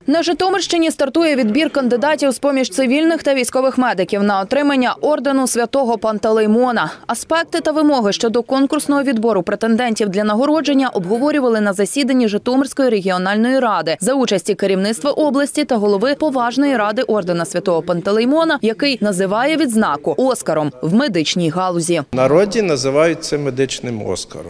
На Житомирщині стартує відбір кандидатів з-поміж цивільних та військових медиків на отримання ордену Святого Пантелеймона. Аспекти та вимоги щодо конкурсного відбору претендентів для нагородження обговорювали на засіданні Житомирської регіональної ради за участі керівництва області та голови поважної ради ордена Святого Пантелеймона, який називає відзнаку «Оскаром» в медичній галузі. В народі називають це медичним Оскаром.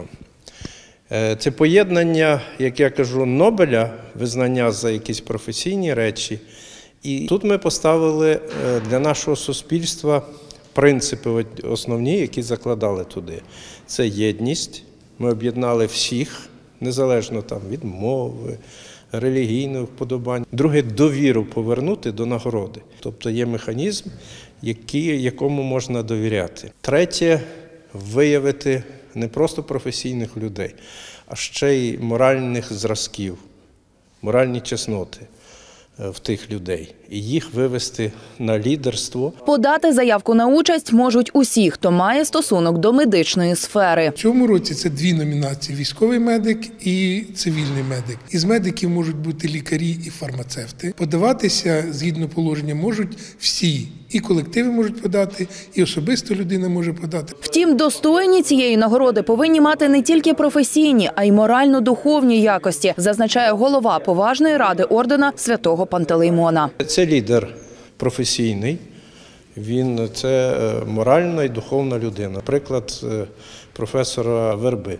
Це поєднання, як я кажу, Нобеля, визнання за якісь професійні речі. І тут ми поставили для нашого суспільства принципи основні, які закладали туди. Це єдність. Ми об'єднали всіх, незалежно від мови, релігійних вподобань. Друге, довіру повернути до нагороди. Тобто є механізм, якому можна довіряти. Третє, виявити не просто професійних людей, а ще й моральних зразків, моральні чесноти в тих людей і їх вивести на лідерство. Подати заявку на участь можуть усі, хто має стосунок до медичної сфери. В цьому році це дві номінації – військовий медик і цивільний медик. Із медиків можуть бути лікарі і фармацевти. Подаватися, згідно положення, можуть всі. І колективи можуть подати, і особисто людина може подати. Втім, достойні цієї нагороди повинні мати не тільки професійні, а й морально-духовні якості, зазначає голова поважної ради ордена Святого Пантелеймона. Це лідер професійний, він це моральна і духовна людина. Приклад професора Верби,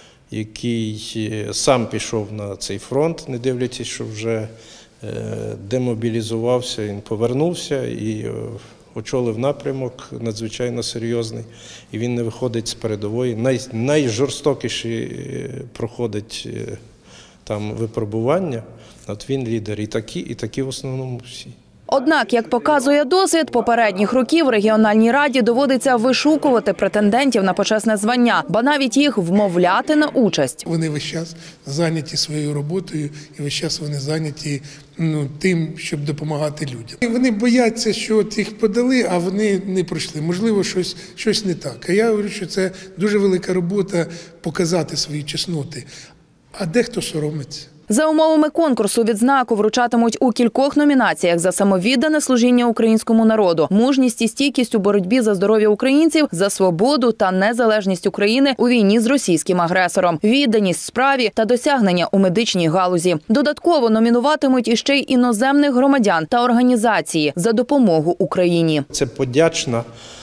який сам пішов на цей фронт, не дивлячись, що вже демобілізувався, він повернувся і очолив напрямок надзвичайно серйозний. І він не виходить з передової. Найжорстокіші проходить там випробування. От він лідер. І такі в основному всі. Однак, як показує досвід попередніх років, регіональній раді доводиться вишукувати претендентів на почесне звання, ба навіть їх вмовляти на участь. Вони весь час зайняті своєю роботою і весь час вони зайняті тим, щоб допомагати людям. І вони бояться, що їх подали, а вони не пройшли. Можливо, щось не так. А я говорю, що це дуже велика робота показати свої чесноти. А дехто соромиться. За умовами конкурсу відзнаку вручатимуть у кількох номінаціях: за самовіддане служіння українському народу, мужність і стійкість у боротьбі за здоров'я українців, за свободу та незалежність України у війні з російським агресором, відданість справі та досягнення у медичній галузі. Додатково номінуватимуть іще й іноземних громадян та організації за допомогу Україні. Це подячна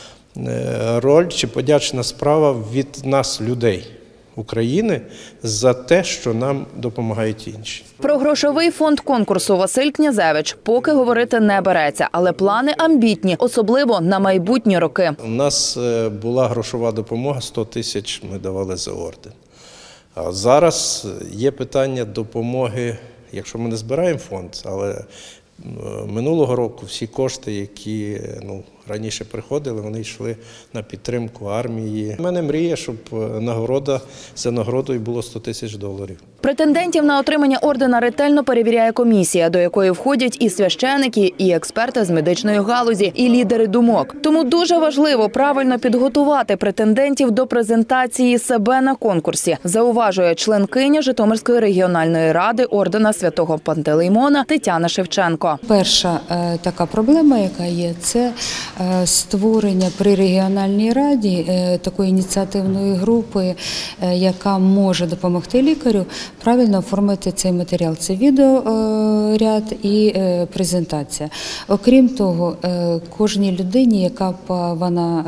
роль чи подячна справа від нас, людей України, за те, що нам допомагають інші. Про грошовий фонд конкурсу Василь Князевич поки говорити не береться, але плани амбітні, особливо на майбутні роки. У нас була грошова допомога, 100 тисяч ми давали за орден. А зараз є питання допомоги, якщо ми не збираємо фонд, але минулого року всі кошти, які раніше приходили, вони йшли на підтримку армії. У мене мрія, щоб за нагородою було 100 тисяч доларів. Претендентів на отримання ордена ретельно перевіряє комісія, до якої входять і священики, і експерти з медичної галузі, і лідери думок. Тому дуже важливо правильно підготувати претендентів до презентації себе на конкурсі, зауважує членкиня Житомирської регіональної ради ордена Святого Пантелеймона Тетяна Шевченко. Перша така проблема, яка є, це створення при регіональній раді такої ініціативної групи, яка може допомогти лікарю правильно оформити цей матеріал. Це відеоряд і презентація. Окрім того, кожній людині, яка б вона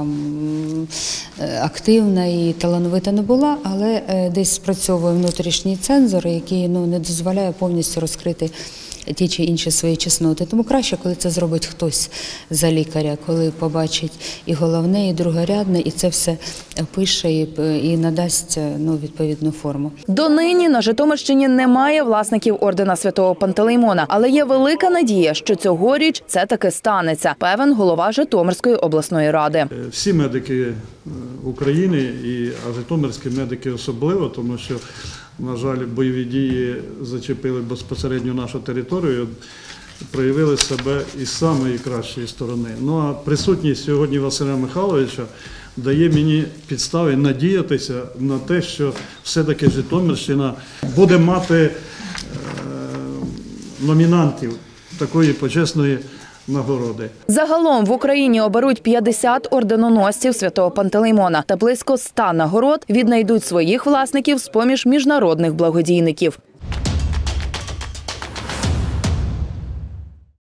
активна і талановита не була, але десь спрацьовує внутрішній цензор, який не дозволяє повністю розкрити ті чи інші свої чесноти. Тому краще, коли це зробить хтось за лікаря, коли побачить і головне, і другорядне, і це все пише і надасть відповідну форму. Донині на Житомирщині немає власників ордена Святого Пантелеймона, але є велика надія, що цьогоріч це таки станеться, певен голова Житомирської обласної ради. Всі медики України, а житомирські медики особливо, тому що, на жаль, бойові дії зачепили безпосередньо нашу територію, проявили себе із самої кращої сторони. А присутність сьогодні Василя Михайловича дає мені підстави надіятися на те, що все-таки Житомирщина буде мати номінантів такої почесної нагороди. Загалом в Україні оберуть 50 орденоносців Святого Пантелеймона та близько 100 нагород віднайдуть своїх власників з-поміж міжнародних благодійників.